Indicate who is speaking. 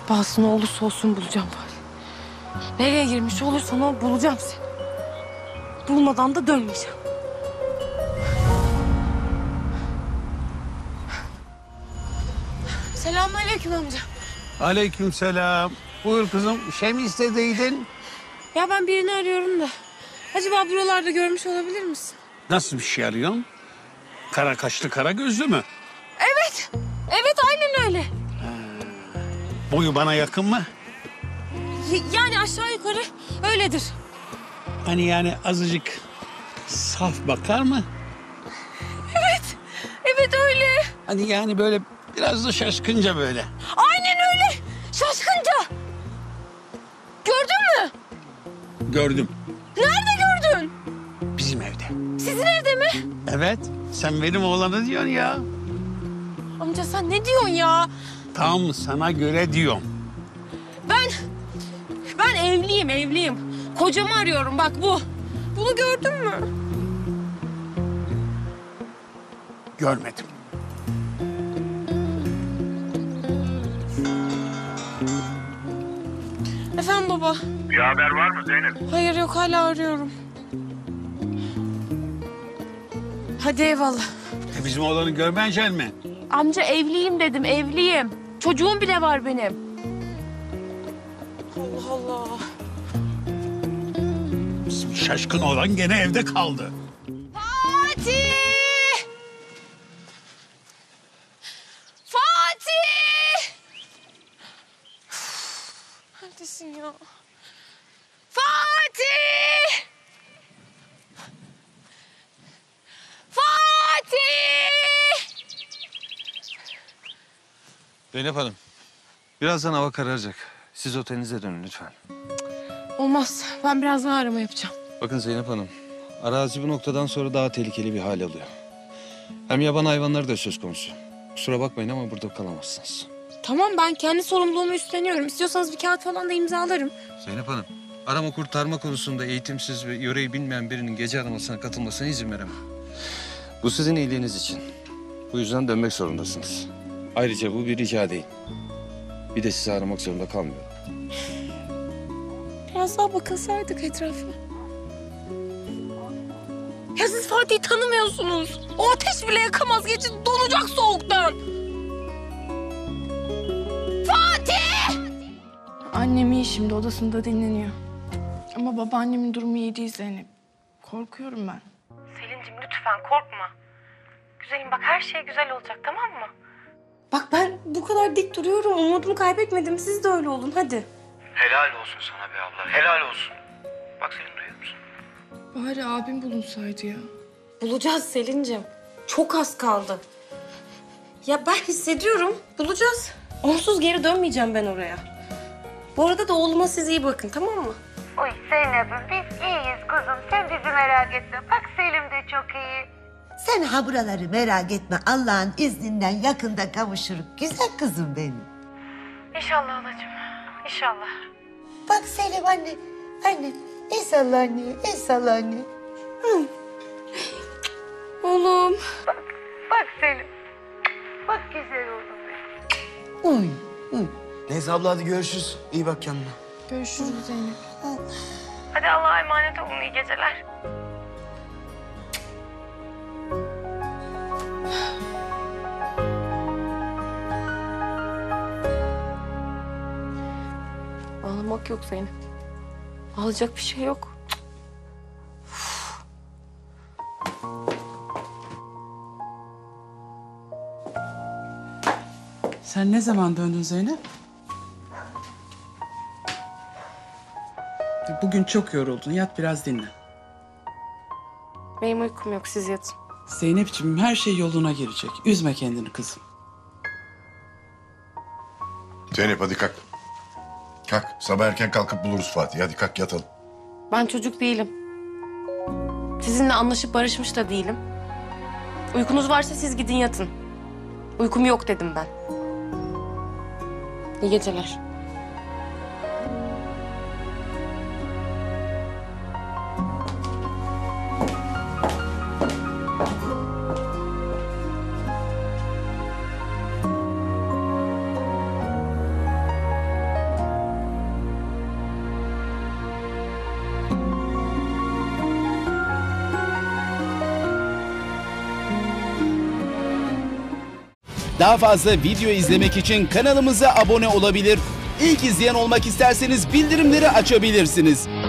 Speaker 1: Pahasına olursa olsun bulacağım bari. Nereye girmiş olursan ol bulacağım seni. Bulmadan da dönmeyeceğim. Selamünaleyküm amca.
Speaker 2: Aleykümselam. Buyur kızım. Bir şey mi istediydin?
Speaker 1: Ya ben birini arıyorum da. Acaba buralarda görmüş olabilir misin?
Speaker 2: Nasıl bir şey arıyorsun? Kara kaşlı, kara gözlü mü?
Speaker 1: Evet. Evet aynen öyle.
Speaker 2: Boyu bana yakın mı?
Speaker 1: Yani aşağı yukarı öyledir.
Speaker 2: Hani yani azıcık saf bakar mı?
Speaker 1: Evet. Evet öyle.
Speaker 2: Hani yani böyle biraz da şaşkınca böyle.
Speaker 1: Aynen öyle. Şaşkınca. Gördün mü?
Speaker 2: Gördüm.
Speaker 1: Nerede gördün?
Speaker 2: Bizim evde.
Speaker 1: Sizin evde mi?
Speaker 2: Evet. Sen benim oğlanı diyorsun ya.
Speaker 1: Amca sen ne diyorsun ya?
Speaker 2: Tam sana göre diyorum.
Speaker 1: Ben evliyim. Kocamı arıyorum bak bu. Bunu gördün mü?
Speaker 2: Görmedim.
Speaker 1: Efendim baba.
Speaker 3: Bir haber var mı Zeynep?
Speaker 1: Hayır yok hala arıyorum. Hadi eyvallah.
Speaker 2: Bizim oğlanı görmeyeceksin mi?
Speaker 1: Amca evliyim dedim evliyim. Çocuğum bile var benim. Allah Allah.
Speaker 2: Bizim şaşkın oğlan gene evde kaldı.
Speaker 1: Fatih! Fatih! Neredesin ya? Fatih! Fatih!
Speaker 4: Zeynep Hanım, birazdan hava kararacak. Siz otelinize dönün lütfen.
Speaker 1: Olmaz. Ben biraz daha arama yapacağım.
Speaker 4: Bakın Zeynep Hanım, arazi bu noktadan sonra daha tehlikeli bir hal alıyor. Hem yaban hayvanları da söz konusu. Kusura bakmayın ama burada kalamazsınız.
Speaker 1: Tamam ben kendi sorumluluğumu üstleniyorum. İstiyorsanız bir kağıt falan da imzalarım.
Speaker 4: Zeynep Hanım, arama kurtarma konusunda eğitimsiz ve yöreyi bilmeyen birinin gece aramasına katılmasına izin veremem. Bu sizin iyiliğiniz için. Bu yüzden dönmek zorundasınız. Ayrıca bu bir rica değil. Bir de sizi aramak zorunda kalmıyorum.
Speaker 1: Biraz daha bakılsaydık etrafa. Ya siz Fatih'i tanımıyorsunuz. O ateş bile yakamaz. Gece donacak soğuktan. Fatih! Annem iyi şimdi odasında dinleniyor. Ama babaannemin durumu iyi değil Zeynep. Korkuyorum ben.
Speaker 5: Selin'cim lütfen korkma. Güzelim bak her şey güzel olacak tamam mı?
Speaker 1: Bak ben bu kadar dik duruyorum. Umudumu kaybetmedim. Siz de öyle olun hadi.
Speaker 3: Helal olsun sana be abla. Helal olsun. Bak Selin duyuyor musun?
Speaker 1: Bari abim bulunsaydı ya.
Speaker 5: Bulacağız Selin'cim. Çok az kaldı. Ya ben hissediyorum. Bulacağız. Onsuz geri dönmeyeceğim ben oraya. Bu arada da oğluma siz iyi bakın tamam mı?
Speaker 6: Oy Zeynep'im biz iyiyiz kuzum. Sen bizi merak etme. Bak Selim de çok iyi.
Speaker 7: Sen ha buraları merak etme. Allah'ın izninden yakında kavuşuruz. Güzel kızım benim.
Speaker 5: İnşallah anacığım. İnşallah.
Speaker 7: Bak Selim anne. Anne. İnşallah anne. İnşallah anne.
Speaker 1: Oğlum.
Speaker 6: Bak Selim. Bak güzel oğlum benim.
Speaker 7: Uy. Uy.
Speaker 8: Neyse abla hadi görüşürüz. İyi bak kendine.
Speaker 1: Görüşürüz Zeynep.
Speaker 5: Hadi Allah'a emanet olun. İyi geceler.
Speaker 1: Ağlamak yok Zeynep. Ağlayacak bir şey yok.
Speaker 9: Sen ne zaman döndün Zeynep? Bugün çok yoruldun. Yat biraz dinlen.
Speaker 1: Benim uykum yok. Siz yatın.
Speaker 9: Zeynep'ciğim her şey yoluna girecek. Üzme kendini kızım.
Speaker 10: Zeynep hadi kalk. Kalk. Sabah erken kalkıp buluruz Fatih. Hadi kalk yatalım.
Speaker 1: Ben çocuk değilim. Sizinle anlaşıp barışmış da değilim. Uykunuz varsa siz gidin yatın. Uykum yok dedim ben. İyi geceler.
Speaker 11: Daha fazla video izlemek için kanalımıza abone olabilir. İlk izleyen olmak isterseniz bildirimleri açabilirsiniz.